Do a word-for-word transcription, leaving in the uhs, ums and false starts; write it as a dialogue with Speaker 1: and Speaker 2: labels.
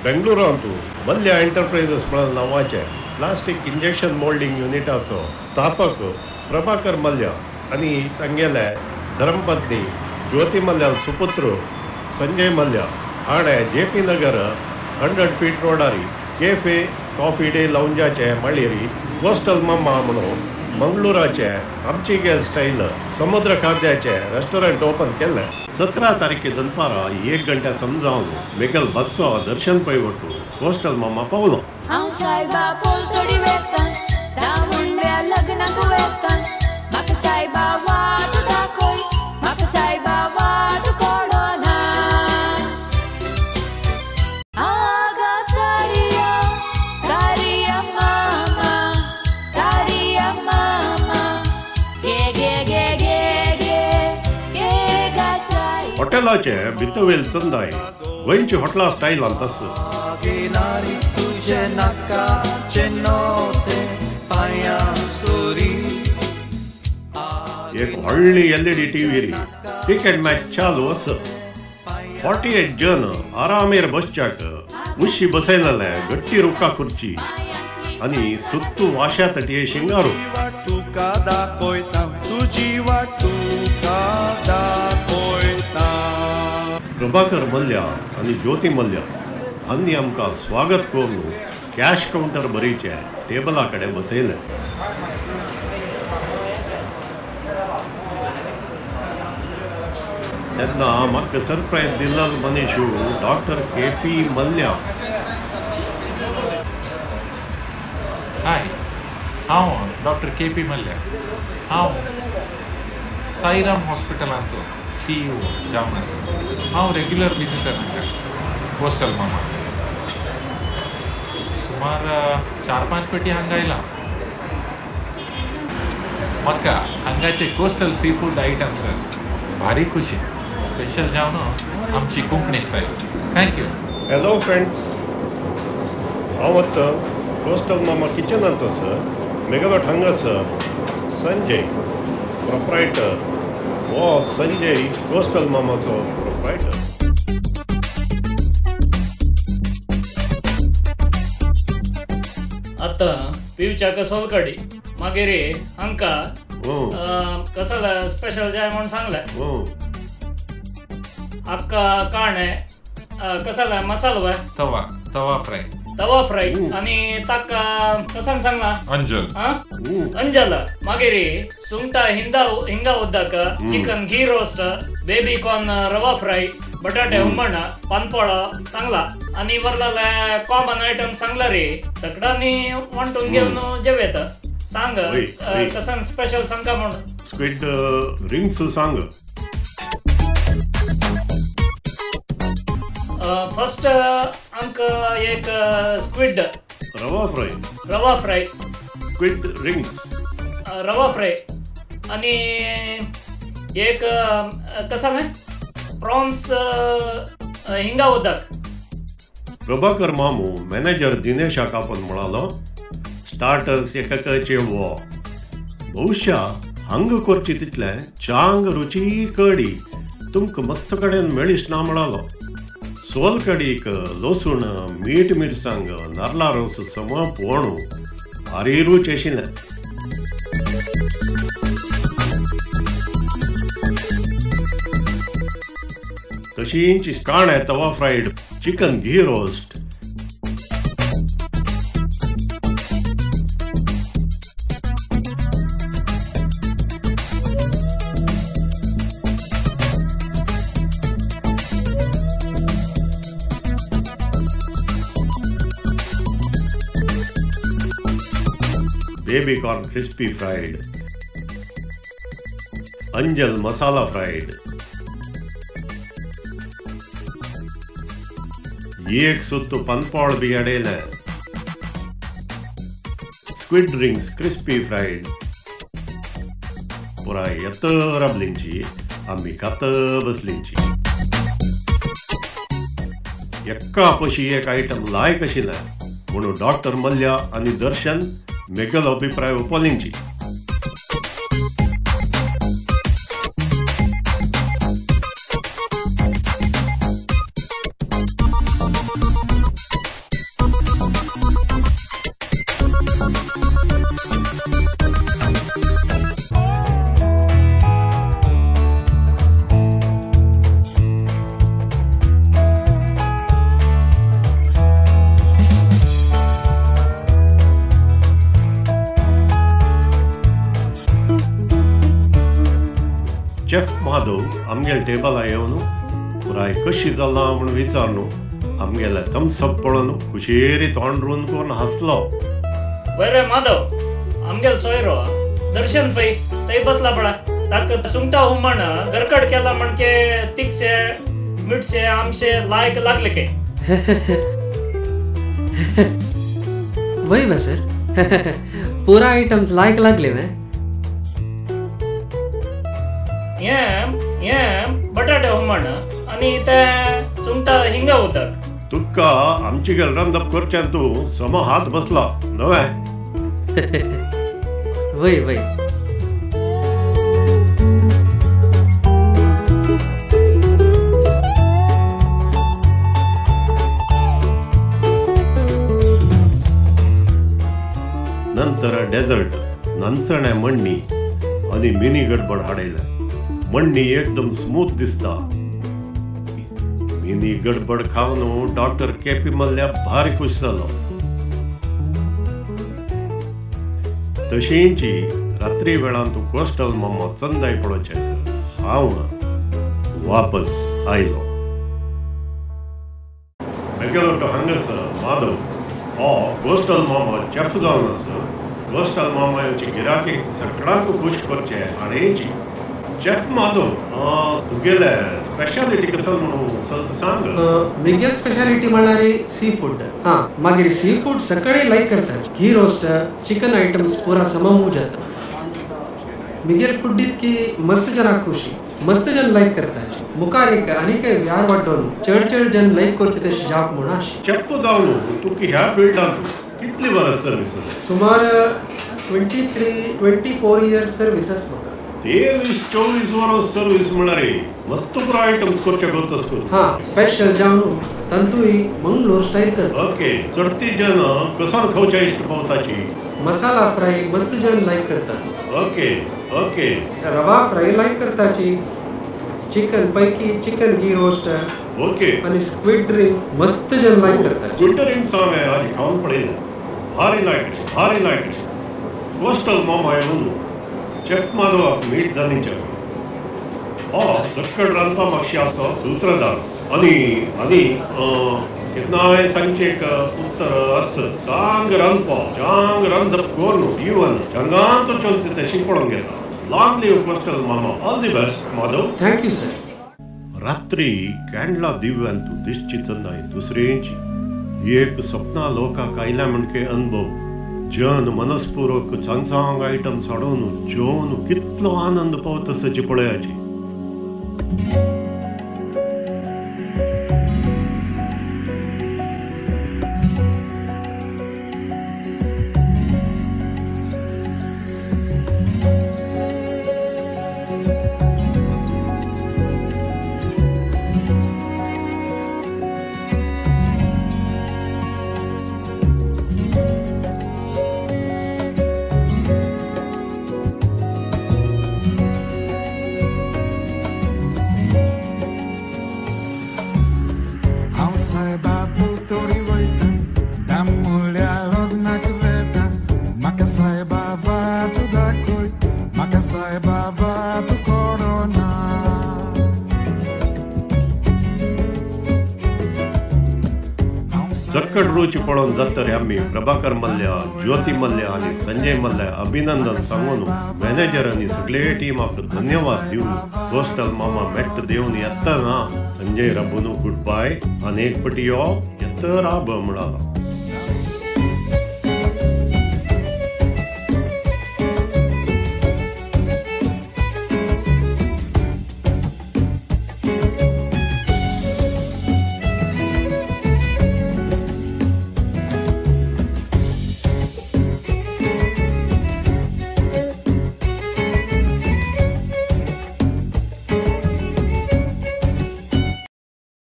Speaker 1: बेंगळुरांतू Mallya enterprises म्हणून नावाचे plastic injection moulding युनिटाचो स्थापक प्रभाकर मल्ल्या आणि तांगेले धर्मपत्नी ज्योती मल्ल्या सुपुत्र संजय मल्ल्या हाणे जे पी नगर हंड्रेड फीट रोडारी केफे कॉफी डे लाऊंजाचे माळयेरी कोस्टल मम्मा म्हणून मंगळुराचे आमची गेल स्टाईल समुद्र खाद्याचे रेस्टॉरंट ओपन केले. सतरा तारीखे दनपारा एक घंटा समजावन मेघल बच्चो दर्शन पैवटू कोस्टल मम्मा पावलो.
Speaker 2: हांव सायबा पोलतडी वेता धा मुंड्या लग्नाक वेता म्हाका सायबा वाट दाखय म्हाका सायबा वाट कळना आगा तारिया तारिया मामा तारिया मामा गे गे गे गे गे गे गा साय.
Speaker 1: हॉटेलाचे भितवेल चंदाय गोंयची हॉटेला स्टायलान तस
Speaker 3: गेलारी तुझे नाकाचे नोते पाया सोरी
Speaker 1: एक व्हडली एलईडी टीव्ही री क्रिकेट मॅच चालू अस फोर्टी एट जन आरामेर बसच्याक उशी बसयलेले गट्टी रुका खुर्ची आणि सुत्तू वाशा तटये शिंगारू.
Speaker 3: तुका दाखयता तुजी वाट तुका दाखयता.
Speaker 1: प्रभाकर मल्ल्या आणि ज्योती मल्ल्या हांनी आमकां स्वागत करून कॅश काउंटर बरीचे टेबला कडेन बसयले. तेन्ना म्हाका सरप्रायज दिल्लो मनीस डॉक्टर के पी मल्ल्या.
Speaker 4: हाय, हांव डॉक्टर के पी मल्ल्या. हांव साईराम हॉस्पिटलांतलो सी ई ओ जावन आसा. हांव रेग्युलर विजिटर हांगा कोस्टल मामा. सुमार चार पांच पेटी हांगा आयला. म्हाका हांगाचे कोस्टल सी फूड आयटम्स भारी खुशी. स्पेशल जेवण आमची Konkani style. Thank you.
Speaker 1: Hello friends, हांव आतां कोस्टल मामा किचनांत आसा. मेघालय हांगासर संजय प्रोप्रायटर हो संजय कोस्टल मामाचो प्रोप्रायटर.
Speaker 5: आता पिवच्या सोलकडी मागीर हांका कसला स्पेशल जाय म्हणून सांगलाय. अक्का काणे कसला मसालो
Speaker 4: तवा तवा फ्राय
Speaker 5: तवा फ्राय आणि ताका कसान सांगला
Speaker 4: अंजल
Speaker 5: अंजल. मागीर सुंगटा हिंदा हिंगा उद्दाक chicken ghee roast baby corn rava fry बटाटे हुमण पानपोळो सांगला. आणि वरला कॉमन आयटम सांगला रे सगळ्यांनी वांटून घेऊन जेवेत. सांग कसान स्पेशल सांगा म्हणून.
Speaker 1: स्क्विड रिंग्स सांग.
Speaker 5: फर्स्ट अंक एक squid
Speaker 1: rava fry
Speaker 5: rava fry
Speaker 1: squid rings
Speaker 5: rava fry आणि एक कसा नाही प्रॉन्स हिंगा उदक.
Speaker 1: प्रभाकर मामू मॅनेजर दिनेशाक आपण म्हणालो स्टार्टर्स एकाचे वो भविष्या हांग करची तितले चांग रुची कडी तुमकां मस्त कडेन मेळीस ना म्हणालो. सोल कडीक लसूण मीठ मिरसांग नारला रोस सम पोणू भारी रूच आशिल्लें. तशींच काणे tawa fried chicken ghee roast. Baby corn crispy fried. अंजल मसाला फ्राइड. एक सुत्तू पनपोळ बी अडेले. Squid rings crispy fried. पुराय येतर आपलींची आम्ही कात बसलींची. एक्का पशी एक आयटम लायक आशिल्लें म्हणून डॉक्टर मल्ल्या आणि दर्शन मेघल अभिप्राय उपोलींची. माधव आमगेल्या टेबला येवन पुराय कशी जाला म्हूण विचारून आमगेले थम्सअप पळोवन खुशेरी तोंड रुंद करून हसलो.
Speaker 5: बरे माधव आमगेल सोयरो दर्शन पै थंय बसला पळा. ताका सुंगटा हुमण गरकड केला म्हणके तिखशे मिठशे आमशे लायक लागले के.
Speaker 6: वही बा सर. पूरा आइटम्स लायक लागले मैं.
Speaker 5: हे हे बटाटे हुमण आणि ते सुंगटा हिंगा उदक.
Speaker 1: तुका आमची गेल रांदप करच्यान तूं सम हात बसला नवे.
Speaker 6: वही वही.
Speaker 1: नंतर डेझर्ट नंचणे मण्णी आणि मिनी गडबड हाडयले. मण्णी एकदम स्मूथ दिसता. मिनी गडबड खावन डॉक्टर केपी मल्ल्या भारी खुश जालो. तशींची रात्री वेळान तूं कोस्टल मामा चंदाय पळोवचें कर. हांव वापस आयलो. गेलो तो हांगासर माधव हो कोस्टल मामा चॅफ जावन आसा. कोस्टल मामाची गिराकी सगळ्यांक खुश करचे आनीची चॅफ माधव तुगेले स्पेशालिटी कसं म्हणून चलता सांग.
Speaker 6: मिगेल स्पेशालिटी म्हणल्यार सी फूड. हां मागीर सी फूड सकाळी लायक करतात. घी रोस्ट चिकन आयटम्स पुरा सममू जाता. मिगेल फुड्डीत की मस्त जनाक खुशी मस्त जन लायक करतात. मुखार एक आनीक व्यार वाडोवन चड चड जन लायक करचे तशें जावप म्हणून आशी.
Speaker 1: चॅफ जावन तूं ह्या फिल्डांत कितली वर्स सर्वीस आसा.
Speaker 6: सुमार twenty three twenty four years service आसा म्हाका.
Speaker 1: तेवीस चोवीस वर्स सर्वीस म्हळ्यार मस्त पुरो आयटम्स करचे करतास तूं.
Speaker 6: हां स्पेशल जावन तंतूय मंगलोर स्टाईल करता.
Speaker 1: ओके चडती जन कसां खावच्या इश्ट पावताची.
Speaker 6: मसाला फ्राय मस्त जन लायक करतात.
Speaker 1: Okay okay
Speaker 6: rava fry like करताची. चिकन पैकी चिकन घी रोस्ट
Speaker 1: ओके
Speaker 6: आणि स्क्विड ड्रिंक मस्त जन लायक करतात.
Speaker 1: गुल्टरिंग सामे आज खावन पळयलें भारी लायक भारी लायक. कोस्टल मामा म्हणून चॅफ माधवाक मीट जालींच्या हो चक्कड रांदपा मागशी आसतो सूत्रधार. आनी आनी केन्नाय सांगचे एक उत्तर आस चांग रांदपा चांग रांदप कोरून इवन जंगांत चलता ते शिकवून घेता. Long live coastal mama. All the best Madhav.
Speaker 6: Thank you sir.
Speaker 1: रात्री कॅन्डला दिव्यान तूं दिसची चंदाय दुसरेंची ही एक सपना लोकांक आयल्या म्हणके अनुभव. जन मनस्पूर्वक सांग सांग आयटम्स हाडून जेवन कितलो आनंद पावता सची पळयाची. चक्कड रुची पळोवन जातरे आमी प्रभाकर मल्ल्या ज्योती मल्ल्या आनी संजय मल्ल्या अभिनंदन सांगून मॅनेजर आनी सगळे टिमाक धन्यवाद दिवन कोस्टल मामा मेट्ट देवन येतना संजय रबून गुड बाय आनी एक पटी यो येत राब म्हणाला.